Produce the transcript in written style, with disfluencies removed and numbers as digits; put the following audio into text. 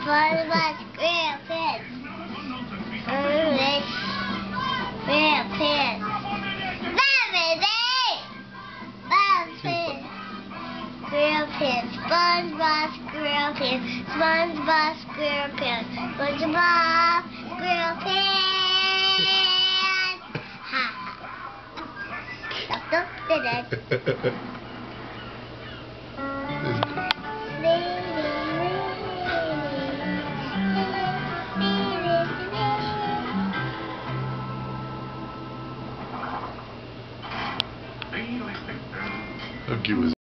SpongeBob SquarePants. SquarePants. SquarePants. SpongeBob SquarePants. SpongeBob SquarePants. SpongeBob SquarePants. Ha. How cute was